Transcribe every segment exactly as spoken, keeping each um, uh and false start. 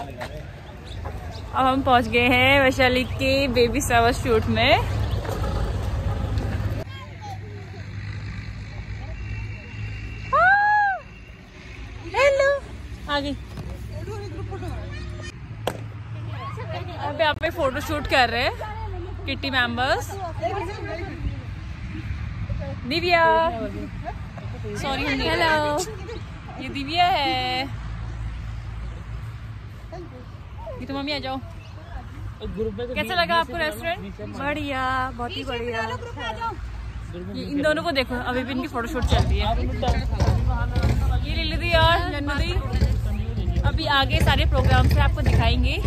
अब हम पहुंच गए हैं वैशाली के बेबी शावर शूट में। हेलो, आ गई। अब यहाँ पे फोटो शूट कर रहे हैं kitty members. Divya, sorry, hello, ये दिव्या है। ये तो मम्मी आ जाओ। कैसा लगा आपको रेस्टोरेंट? बढ़िया, बहुत ही बढ़िया। ये इन दोनों को देखो, अभी भी इनकी फोटोशूट चल रही है। ये लिली और जन्नती अभी आगे सारे प्रोग्राम से आपको दिखाएंगे।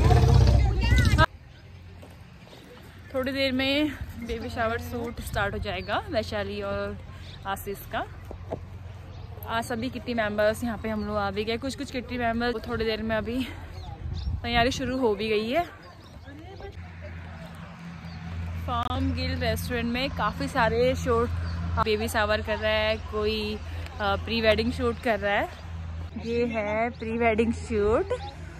थोड़ी देर में बेबी शावर शूट स्टार्ट हो जाएगा वैशाली और आशीष का। आज सभी किट्टी मेंबर्स यहाँ पे हम लोग आ भी गए। कुछ कुछ किट्टी मेंबर्स थोड़ी देर में अभी तैयारी शुरू हो भी गई है। फार्म गिल रेस्टोरेंट में काफ़ी सारे शूट, बेबी शावर कर रहा है, कोई प्री वेडिंग शूट कर रहा है। ये है प्री वेडिंग शूट।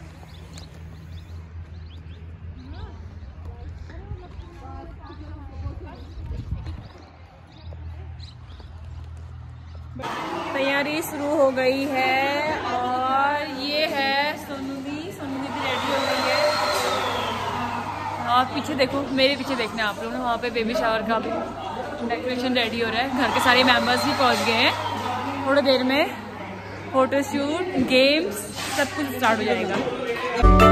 तैयारी शुरू हो गई है और ये है सोनू दी। सोनू दी भी रेडी हो गई है। और पीछे देखो, मेरे पीछे देखना आप लोग, वहाँ पे बेबी शावर का भी डेकोरेशन रेडी हो रहा है। घर के सारे मेंबर्स भी पहुँच गए हैं। थोड़ी देर में फोटोशूट, गेम्स सब कुछ स्टार्ट हो जाएगा।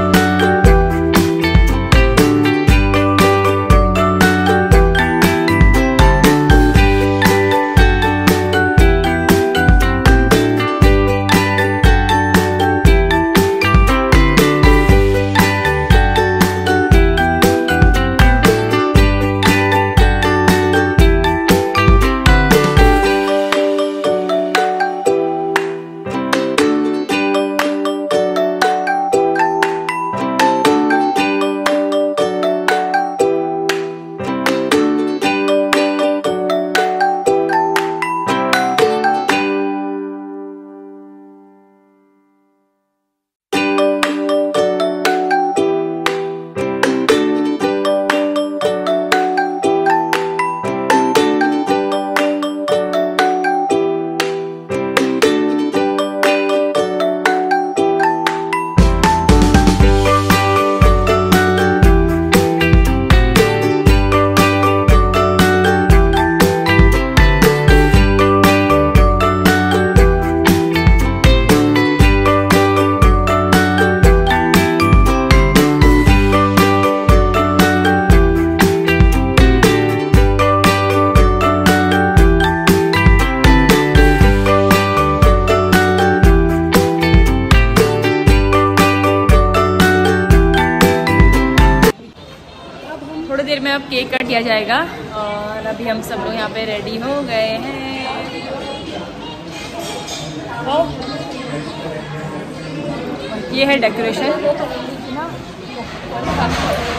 थोड़ी देर में अब केक कट किया जाएगा और अभी हम सब लोग यहाँ पे रेडी हो गए हैं। ये है डेकोरेशन।